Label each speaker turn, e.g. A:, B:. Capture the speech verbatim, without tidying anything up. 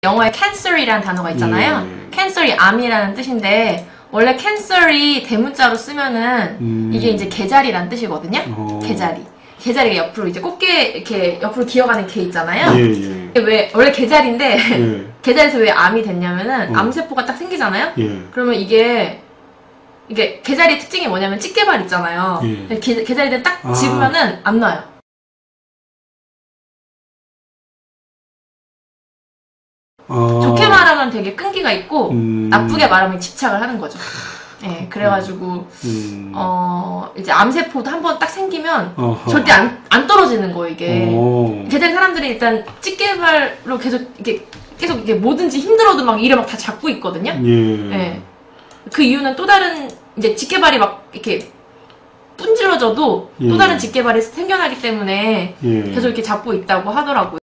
A: 영어에 cancer이라는 단어가 있잖아요.
B: 예.
A: cancer이 암이라는 뜻인데 원래 cancer이 대문자로 쓰면은
B: 음.
A: 이게 이제 개자리라는 뜻이거든요. 어. 개자리. 개자리가 옆으로 이제 꽃게 이렇게 옆으로 기어가는 개 있잖아요.
B: 예, 예.
A: 왜 원래 개자리인데
B: 예.
A: 개자리에서 왜 암이 됐냐면은
B: 어.
A: 암세포가 딱 생기잖아요.
B: 예.
A: 그러면 이게 이게 개자리 특징이 뭐냐면 찌개발 있잖아요.
B: 예.
A: 개, 개자리들 딱
B: 아.
A: 집으면은 안 나요.
B: 아.
A: 좋게 말하면 되게 끈기가 있고
B: 음.
A: 나쁘게 말하면 집착을 하는 거죠. 예, 그래가지고
B: 음.
A: 어 이제 암세포도 한번 딱 생기면
B: 어허.
A: 절대 안, 안 떨어지는 거 이게.
B: 오.
A: 개자리 사람들이 일단 찌개발로 계속 이게 계속 이게 뭐든지 힘들어도 막 이래 막 다 잡고 있거든요.
B: 예.
A: 예. 그 이유는 또 다른 이제 집게발이 막 이렇게 분질러져도
B: 예.
A: 또 다른 집게발이 생겨나기 때문에
B: 예.
A: 계속 이렇게 잡고 있다고 하더라고요.